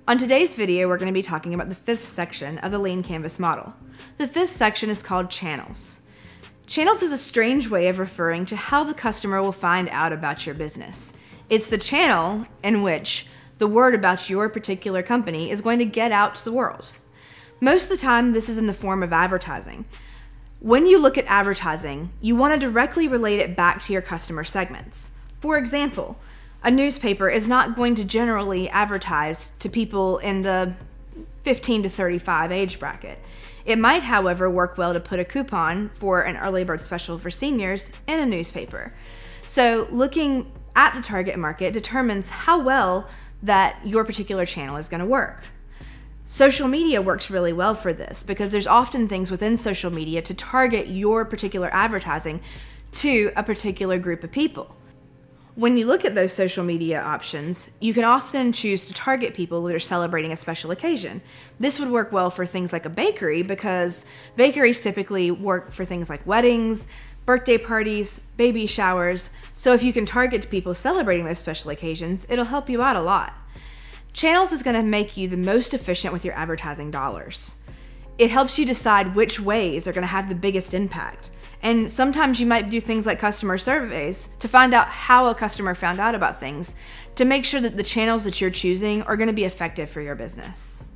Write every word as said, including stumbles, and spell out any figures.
On today's video, we're going to be talking about the fifth section of the Lean Canvas model. The fifth section is called channels. Channels is a strange way of referring to how the customer will find out about your business. It's the channel in which the word about your particular company is going to get out to the world. Most of the time, this is in the form of advertising. When you look at advertising, you want to directly relate it back to your customer segments. For example, a newspaper is not going to generally advertise to people in the fifteen to thirty-five age bracket. It might, however, work well to put a coupon for an early bird special for seniors in a newspaper. So looking at the target market determines how well that your particular channel is going to work. Social media works really well for this because there's often things within social media to target your particular advertising to a particular group of people. When you look at those social media options, you can often choose to target people that are celebrating a special occasion. This would work well for things like a bakery because bakeries typically work for things like weddings, birthday parties, baby showers. So if you can target people celebrating those special occasions, it'll help you out a lot. Channels is going to make you the most efficient with your advertising dollars. It helps you decide which ways are going to have the biggest impact. And sometimes you might do things like customer surveys to find out how a customer found out about things to make sure that the channels that you're choosing are going to be effective for your business.